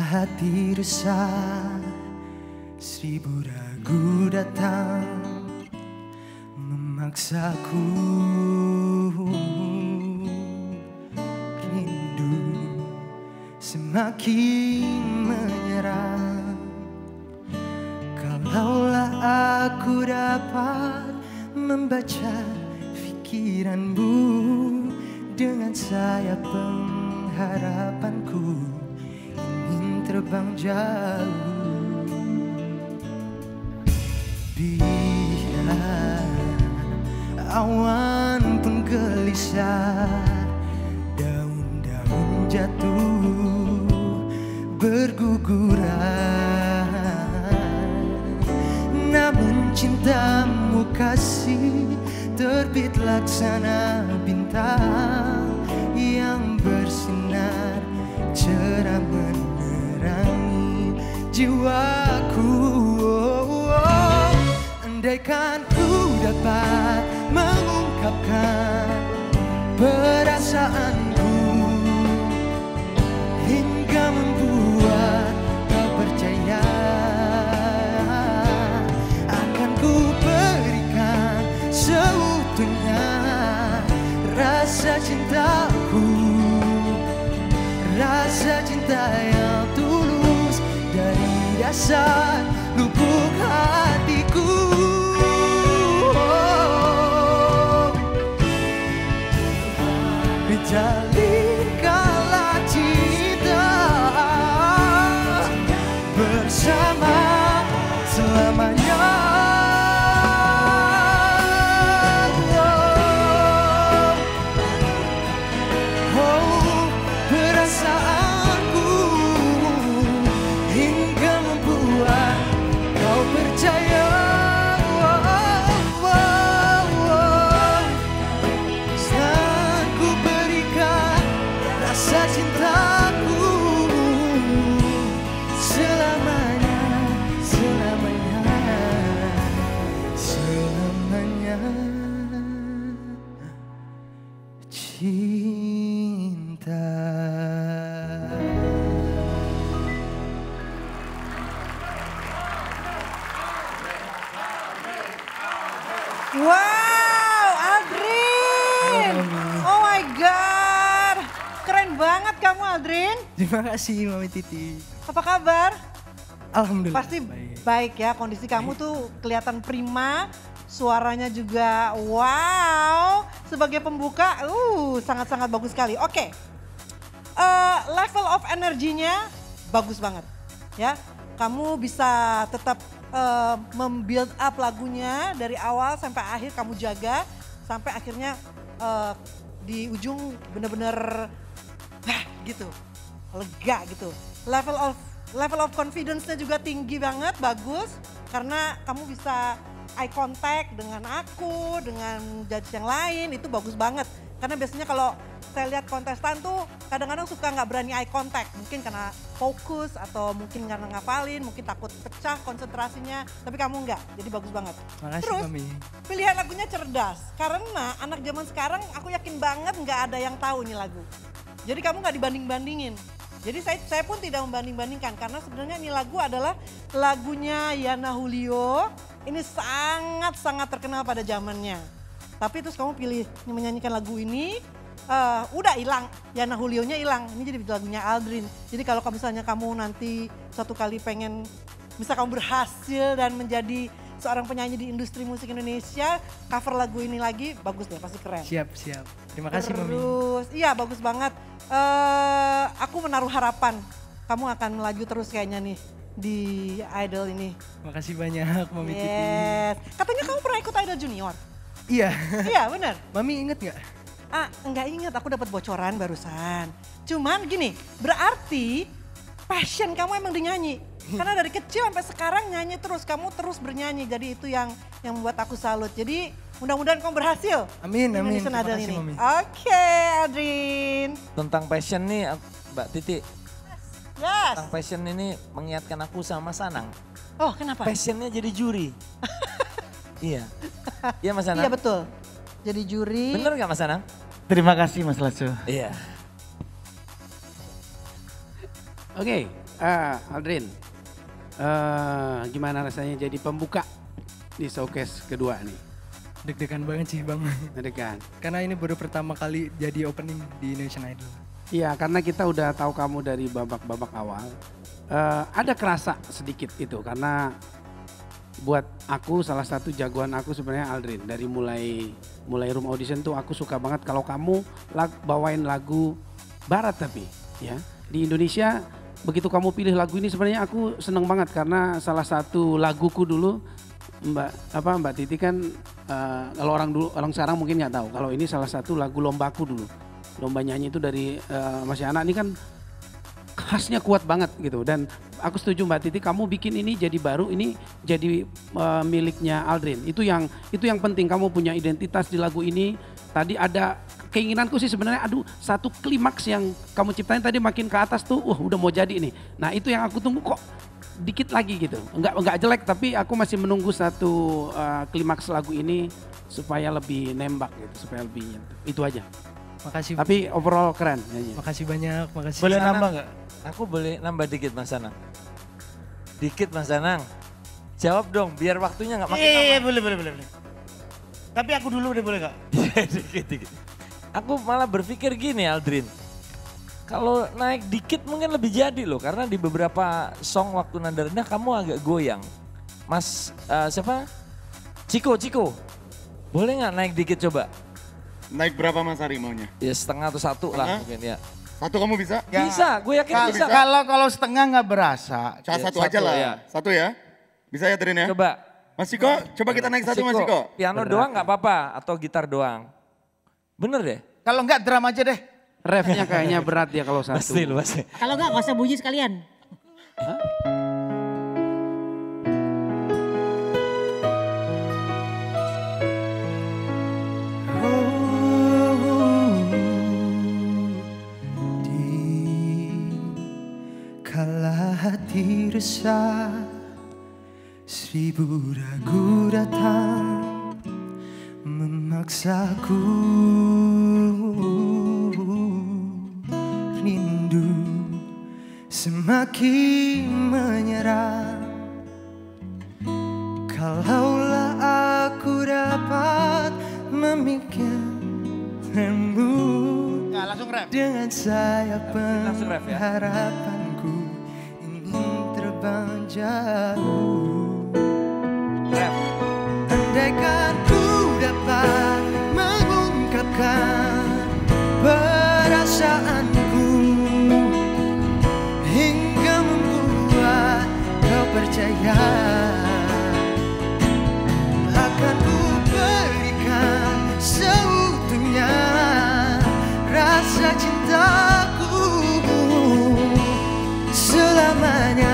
hati resah, seribu ragu datang memaksaku. Rindu semakin menyerang. Kalaulah aku dapat membaca pikiranmu dengan sayap pengharapanku ingin terbang jauh. Biar awan pun gelisah, daun-daun jatuh berguguran, namun cintamu kasih terbit laksana bintang yang bersinar cerah menerangi jiwaku. Andaikan ku dapat mengungkapkan perasaanku hingga membuat kau percaya, akan ku berikan seutuhnya rasa cintaku, rasa cinta yang tulus dari dasar lubuk hatiku. Jalin kala cinta bersama selamanya. Oh, perasaanku hingga membuat kau percaya. Rasa cintaku selamanya, selamanya, selamanya cinta. Wow, Aldrin! Oh my God! Keren banget kamu, Aldrin. Terima kasih Mami Titi. Apa kabar? Alhamdulillah. Pasti baik ya, kondisi kamu tuh kelihatan prima. Suaranya juga wow. Sebagai pembuka, sangat-sangat bagus sekali. Oke, level of energinya bagus banget. Ya, kamu bisa tetap membuild up lagunya dari awal sampai akhir kamu jaga. Sampai akhirnya di ujung bener-bener gitu, lega gitu. Level of confidence-nya juga tinggi banget, bagus. Karena kamu bisa eye contact dengan aku, dengan judge yang lain, itu bagus banget. Karena biasanya kalau saya lihat kontestan tuh kadang-kadang suka nggak berani eye contact. Mungkin karena fokus atau mungkin karena ngafalin, mungkin takut pecah konsentrasinya. Tapi kamu nggak, jadi bagus banget. Makasih, terus Mami. pilihan lagunya cerdas. Karena anak zaman sekarang aku yakin banget nggak ada yang tahu nih lagu. Jadi kamu nggak dibanding-bandingin. Jadi saya pun tidak membanding-bandingkan karena sebenarnya ini lagu adalah lagunya Yana Julio. Ini sangat-sangat terkenal pada zamannya. Tapi terus kamu pilih menyanyikan lagu ini, udah hilang, Yana Julio-nya hilang. Ini jadi lagunya Aldrin. Jadi kalau misalnya kamu nanti suatu kali pengen, bisa kamu berhasil dan menjadi seorang penyanyi di industri musik Indonesia, cover lagu ini lagi, bagus deh, pasti keren. Siap, siap. Terima kasih Mami. Terus, iya bagus banget. Aku menaruh harapan kamu akan melaju terus kayaknya nih di Idol ini. Makasih banyak Mami Titi. Yes. Katanya kamu pernah ikut Idol Junior? Iya. Iya benar. Mami inget gak? Enggak ingat, aku dapat bocoran barusan. Cuman gini, berarti passion kamu emang di nyanyi. Karena dari kecil sampai sekarang nyanyi terus, kamu terus bernyanyi. Jadi itu yang membuat aku salut. Jadi mudah-mudahan kamu berhasil. Amin, amin. Indonesian Terima Idol kasih, ini. Mami. Oke, Adrin. Tentang passion nih Mbak Titi, Yes. tentang passion ini mengingatkan aku sama Mas Anang. Oh kenapa? Passionnya jadi juri. Iya. Iya Mas Anang? Iya betul. Jadi juri. Bener gak Mas Anang? Terima kasih Mas Lasso. Iya. Oke, Aldrin, gimana rasanya jadi pembuka di showcase kedua nih? Deg-degan banget sih Bang. Deg-degan. Karena ini baru pertama kali jadi opening di Indonesian Idol. Iya, karena kita udah tahu kamu dari babak-babak awal. Ada kerasa sedikit itu karena buat aku salah satu jagoan aku sebenarnya Aldrin. Dari mulai room audition tuh aku suka banget kalau kamu bawain lagu barat tapi ya. Di Indonesia begitu kamu pilih lagu ini sebenarnya aku seneng banget karena salah satu laguku dulu Mbak Titi kan kalau orang sekarang mungkin nggak tahu kalau ini salah satu lagu lombaku dulu. Lomba nyanyi itu dari masih anak ini kan khasnya kuat banget gitu dan aku setuju Mbak Titi kamu bikin ini jadi baru ini jadi miliknya Aldrin. Itu yang penting kamu punya identitas di lagu ini. Tadi ada keinginanku sih sebenarnya satu klimaks yang kamu ciptain tadi makin ke atas tuh udah mau jadi nih. Nah, itu yang aku tunggu kok dikit lagi gitu. Enggak jelek tapi aku masih menunggu satu klimaks lagu ini supaya lebih nembak gitu, supaya lebih nyentuh. Itu aja. Makasih. Tapi overall keren nyanyi. Makasih banyak, makasih. Boleh nambah nggak? Aku boleh nambah dikit Mas Anang. Dikit Mas Anang. Jawab dong biar waktunya nggak makin lama. Iya boleh. Tapi aku dulu deh boleh nggak? Dikit. Aku malah berpikir gini Aldrin. Kalau naik dikit mungkin lebih jadi loh. Karena di beberapa song waktu nada rendah kamu agak goyang. Mas siapa? Ciko. Boleh nggak naik dikit coba? Naik berapa Mas Ari maunya? Ya setengah atau satu lah mungkin ya. Satu kamu bisa? Ya. Bisa, gue yakin bisa. Kalau setengah nggak berasa. Satu satu aja lah. ya. Satu ya. Bisa ya Trin ya? Coba. Mas Ciko, coba kita naik satu Mas Ciko. Piano doang nggak apa-apa atau gitar doang. Bener deh? Kalau nggak drum aja deh. Refnya kayaknya berat ya kalau satu. Pasti. Kalau enggak usah bunyi sekalian. Kala hati resah, seribu ragu datang memaksaku rindu semakin menyerang. Kalaulah aku dapat memikirkanmu Ya langsung rap. dengan sayap Langsung ref ya. pengharapanku ingin terbang jauh. Ref. Andaikan ku dapat mengungkapkan perasaanku hingga membuat kau percaya, akan ku berikan seutuhnya rasa cintaku selamanya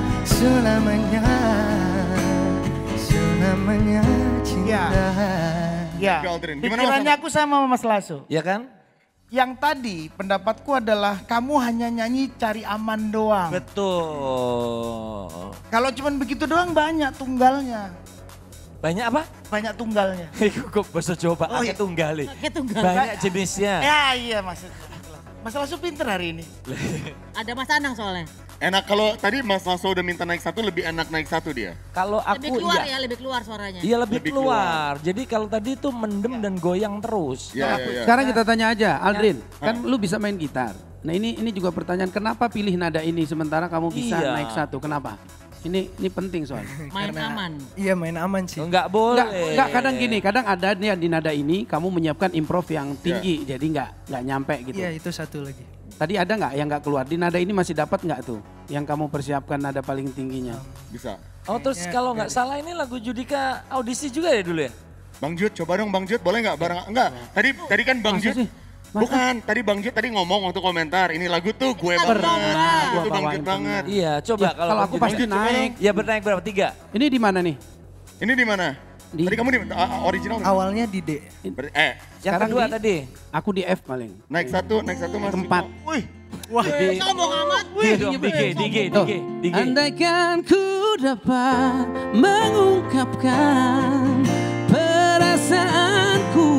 cinta. Ya, Oke, Aldrin. Gimana, Mas pikirannya Anang? aku sama Mas Lasso. Ya kan? Yang tadi pendapatku adalah kamu hanya nyanyi cari aman doang. Betul. Kalau cuman begitu doang banyak tunggalnya. Banyak apa? Banyak tunggalnya. Kok bahasa Jawa Oh, iya. akeh tunggali. Pakai tunggal. Banyak jenisnya. Ya iya maksudnya. Mas Lasso pinter hari ini. Ada Mas Anang soalnya. Enak kalau tadi Mas Lasso udah minta naik satu, lebih enak naik satu dia. Kalau Lebih aku keluar iya. ya, lebih keluar suaranya. Iya lebih Lebih keluar. Jadi kalau tadi tuh mendem dan goyang terus. Ya. Sekarang kita tanya aja, Aldrin, kan lu bisa main gitar. Nah ini juga pertanyaan, kenapa pilih nada ini sementara kamu bisa Iya. naik satu? Kenapa? Ini penting soalnya. Main aman. Iya main aman sih. Enggak boleh. Enggak, kadang gini, kadang ada nih di nada ini kamu menyiapkan improv yang tinggi, jadi nggak nyampe gitu. Iya itu satu lagi. Tadi ada nggak yang nggak keluar? Di nada ini masih dapat nggak tuh? Yang kamu persiapkan nada paling tingginya? Bisa. Oh terus kalau nggak salah ini lagu Judika audisi juga ya dulu ya? Bang Jud, coba dong Bang Jud, boleh nggak bareng? Enggak, tadi kan Bang Masa Jud. sih? Masa? Bukan, tadi Bang Jud tadi ngomong waktu komentar, ini lagu tuh gue Bukan banget. lomba. Itu Gua Bang bawain Jud banget. Iya coba Ya, kalau aku Judika. pasti Coba naik. Ya bernaik berapa? 3? Ini di mana nih? Ini di mana? Di- Tadi kamu di original. Awalnya di D. Yang Sekarang kedua di- tadi? Aku di F paling. naik satu Mas. Tempat. Ciko. Wih, Sombong amat. Tuh. DG. Andaikan ku dapat mengungkapkan perasaanku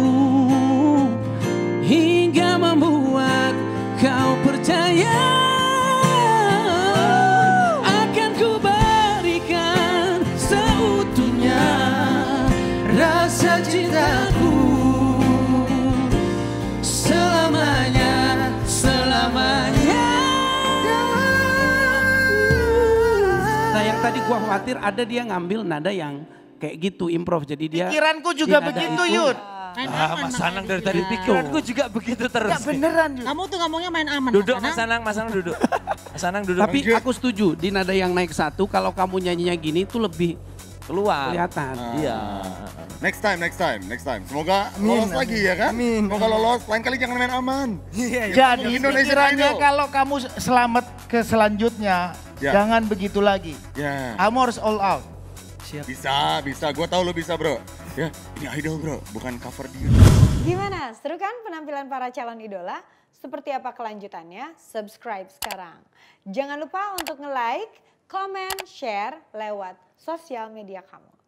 hingga membuat kau percaya, tadi gua khawatir ada dia ngambil nada yang kayak gitu improv. Jadi dia Pikiranku di juga nada begitu, itu- Yud. Main Ah, aman Mas makanya Anang di dari sini. tadi pikiranku juga begitu terus. Enggak beneran, Yud. Kamu tuh ngomongnya main aman. Duduk Mas Mas Anang. Anang duduk. Mas Anang duduk. Tapi aku setuju di nada yang naik 1 kalau kamu nyanyinya gini tuh lebih Keluar. kelihatan. Iya. Next time. Semoga lolos lagi ya kan? Amin. Semoga lolos, lain kali jangan main aman. Iya, iya. Jadi Indonesian pikirannya Idol. kalau kamu selamat ke selanjutnya, Ya. jangan begitu lagi. Ya, Kamu harus all out. Siap. bisa. Gua tahu lu bisa, bro. Ya, ini idol, bro, bukan cover dia. Gimana? Seru kan penampilan para calon idola? Seperti apa kelanjutannya? Subscribe sekarang. Jangan lupa untuk nge-like, comment, share lewat sosial media kamu.